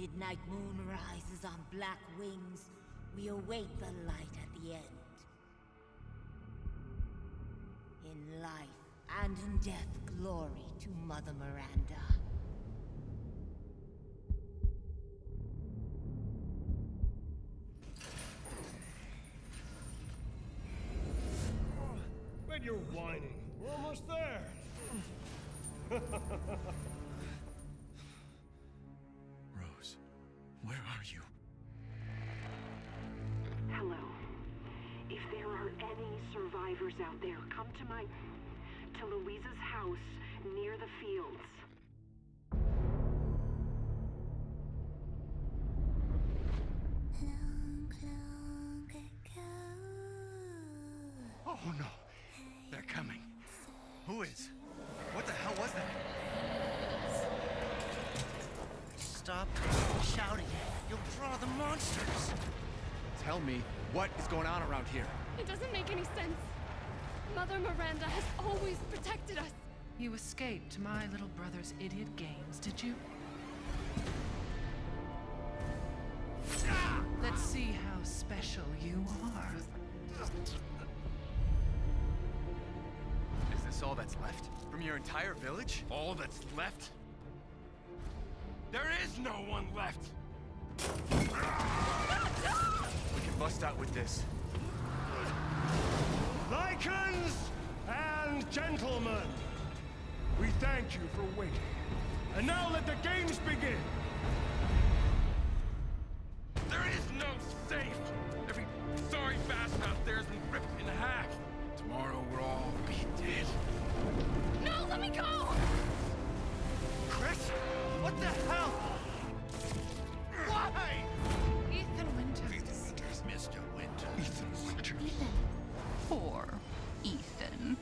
midnight moon rises on black wings. We await the light at the end. In life and in death, glory to Mother Miranda. When you're whining, we're almost there. Rose, where are you? Hello. If there are any survivors out there, come to Louisa's house near the fields. Oh no, they're coming. Who is? What the hell was that? Stop shouting. You'll draw the monsters. Tell me, what is going on around here? It doesn't make any sense. Mother Miranda has always protected us. You escaped my little brother's idiot games, did you? Let's see how special you are. Is this all that's left? From your entire village? All that's left? There is no one left! We can bust out with this. Lycans and gentlemen, we thank you for waiting. And now let the games begin! There is no safe! Every sorry bastard out there has been ripped in half. Tomorrow we'll all be dead. No, let me go! Chris? What the hell? Why? Ethan Winters. Mr. Winter. Ethan Winters. Ethan. Poor Ethan.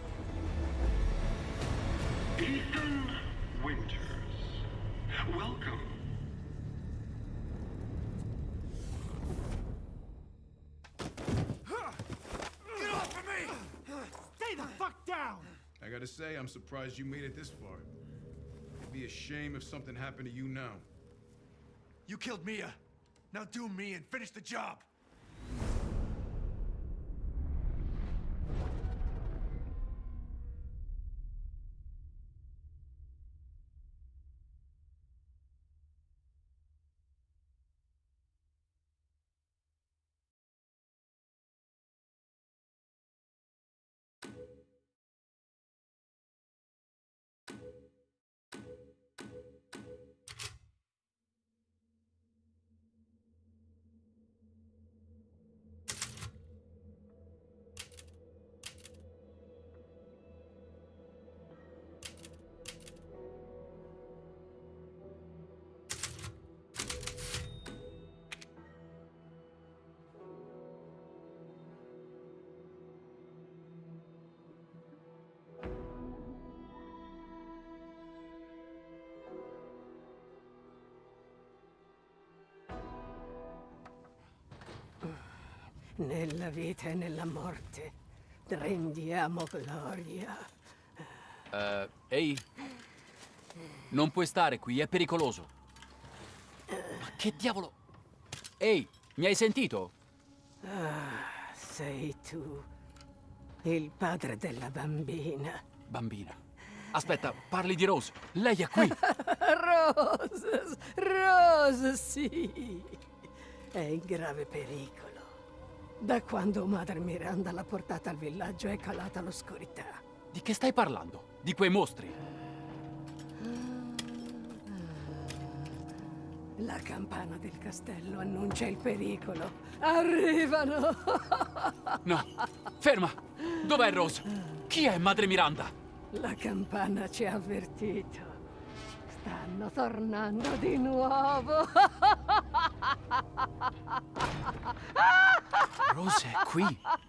Ethan Winters. Welcome. Get off of me! Stay the fuck down! I gotta say, I'm surprised you made it this far. It'd be a shame if something happened to you now. You killed Mia. Now do me and finish the job. Nella vita e nella morte rendiamo gloria. Ehi. Non puoi stare qui, è pericoloso. Ma che diavolo? Ehi, mi hai sentito? Ah, sei tu, il padre della bambina. Bambina. Aspetta, parli di Rose. Lei è qui. Rose, sì. È in grave pericolo. Da quando Madre Miranda l'ha portata al villaggio è calata l'oscurità. Di che stai parlando? Di quei mostri? La campana del castello annuncia il pericolo. Arrivano! No, ferma! Dov'è Rose? Chi è Madre Miranda? La campana ci ha avvertito. Stanno tornando di nuovo. Rose è qui.